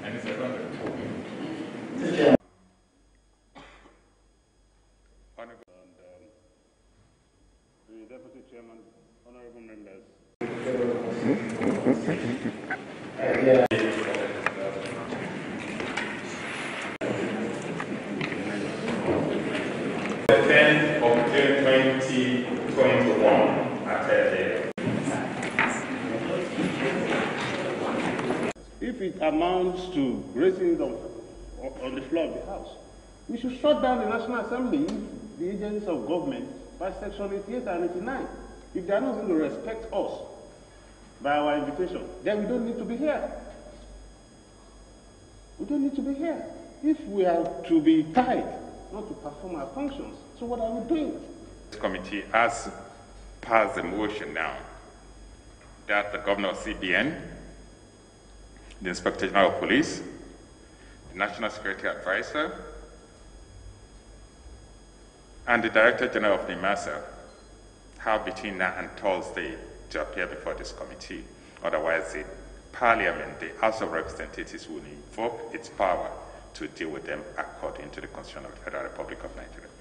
Any second? The Deputy Chairman, honorable members. The 10th of June 2021 at 10 a.m. If it amounts to raising them on the floor of the House, we should shut down the National Assembly if the agents of government by Section 88 and 89, if they are not going to respect us by our invitation, then we don't need to be here. We don't need to be here. If we are to be tied, not to perform our functions, so what are we doing? This committee has passed a motion now that the Governor of CBN, the Inspector General of Police, the National Security Advisor, and the Director General of NIMASA have between now and Thursday to appear before this committee. Otherwise, the Parliament, the House of Representatives, will invoke its power to deal with them according to the Constitution of the Federal Republic of Nigeria.